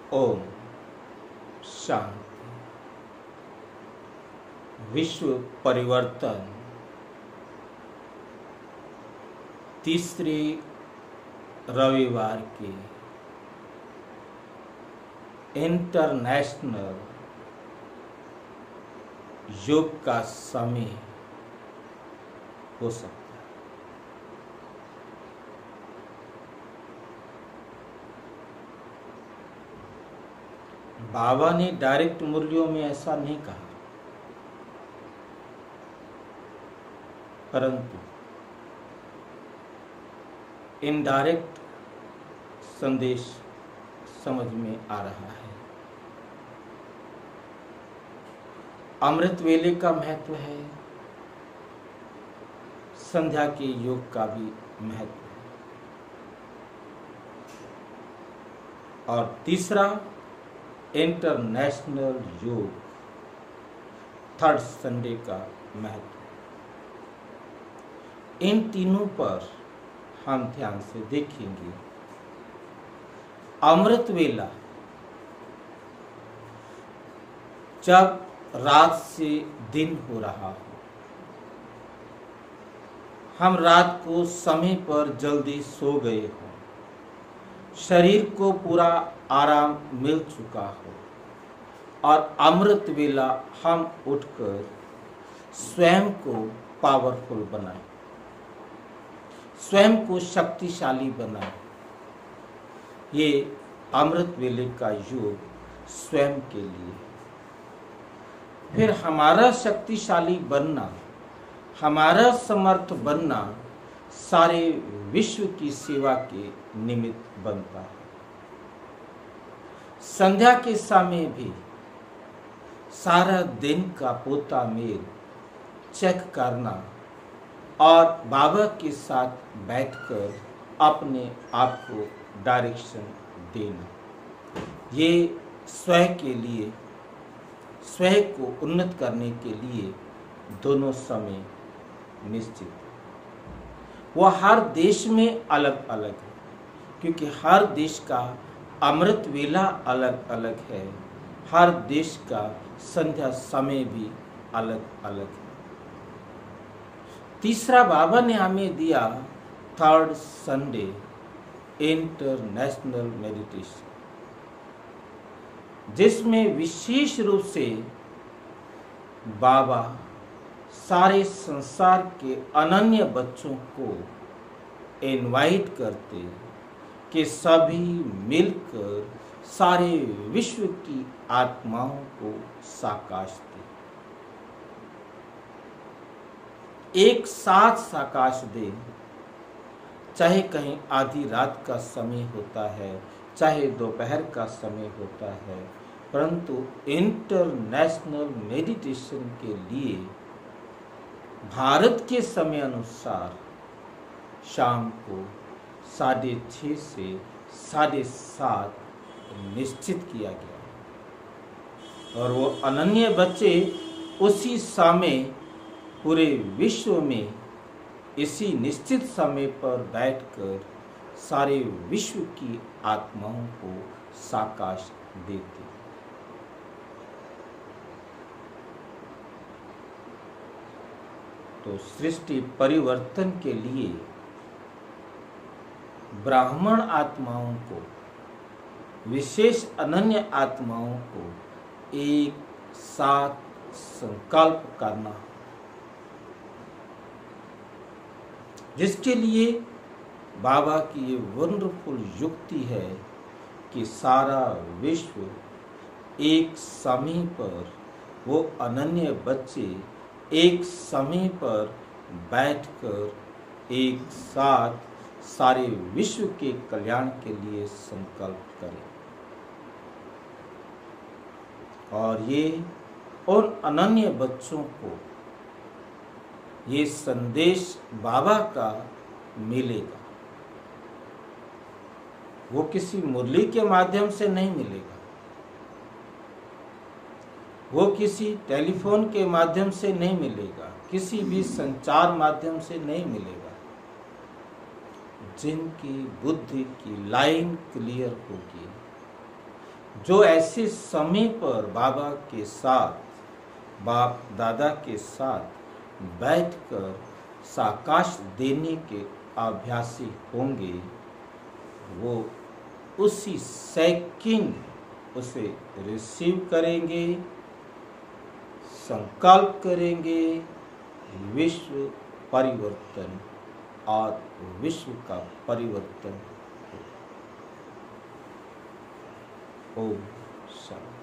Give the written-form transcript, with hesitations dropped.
ओम शांति। विश्व परिवर्तन तीसरे रविवार के इंटरनेशनल योग का समय हो सकता है। बाबा ने डायरेक्ट मुरलियों में ऐसा नहीं कहा, परंतु इनडायरेक्ट संदेश समझ में आ रहा है। अमृत वेले का महत्व है, संध्या के योग का भी महत्व है, और तीसरा इंटरनेशनल योग थर्ड संडे का महत्व। इन तीनों पर हम ध्यान से देखेंगे। अमृत वेला जब रात से दिन हो रहा हो, हम रात को समय पर जल्दी सो गए हो, शरीर को पूरा आराम मिल चुका हो, और अमृत वेला हम उठकर स्वयं को पावरफुल बनाएं, स्वयं को शक्तिशाली बनाएं। ये अमृत वेले का योग स्वयं के लिए। फिर हमारा शक्तिशाली बनना, हमारा समर्थ बनना सारे विश्व की सेवा के निमित्त बनता है। संध्या के समय भी सारा दिन का पोता मेल चेक करना और बाबा के साथ बैठकर अपने आप को डायरेक्शन देना, ये स्वयं के लिए, स्वयं को उन्नत करने के लिए दोनों समय निश्चित। वह हर देश में अलग अलग है, क्योंकि हर देश का अमृत वेला अलग अलग है, हर देश का संध्या समय भी अलग अलग है। तीसरा बाबा ने हमें दिया थर्ड संडे इंटरनेशनल मेडिटेशन, जिसमें विशेष रूप से बाबा सारे संसार के अनन्य बच्चों को इनवाइट करते कि सभी मिलकर सारे विश्व की आत्माओं को साकाश दे, एक साथ साकाश दे। चाहे कहीं आधी रात का समय होता है, चाहे दोपहर का समय होता है, परंतु इंटरनेशनल मेडिटेशन के लिए भारत के समय अनुसार शाम को 6:30 से 7:30 निश्चित किया गया, और वो अनन्य बच्चे उसी समय पूरे विश्व में इसी निश्चित समय पर बैठकर सारे विश्व की आत्माओं को साकाश देते। तो सृष्टि परिवर्तन के लिए ब्राह्मण आत्माओं को, विशेष अनन्य आत्माओं को एक साथ संकल्प करना, जिसके लिए बाबा की ये वंडरफुल युक्ति है कि सारा विश्व एक समय पर, वो अनन्य बच्चे एक समय पर बैठकर एक साथ सारे विश्व के कल्याण के लिए संकल्प करें, और ये उन अनन्य बच्चों को ये संदेश बाबा का मिलेगा। वो किसी मुरली के माध्यम से नहीं मिलेगा, वो किसी टेलीफोन के माध्यम से नहीं मिलेगा, किसी भी संचार माध्यम से नहीं मिलेगा। जिनकी बुद्धि की लाइन क्लियर होगी, जो ऐसे समय पर बाबा के साथ, बाप दादा के साथ बैठकर साकाश देने के अभ्यासी होंगे, वो उसी सेकंड उसे रिसीव करेंगे, संकल्प करेंगे, विश्व परिवर्तन और विश्व का परिवर्तन। ओम शांति।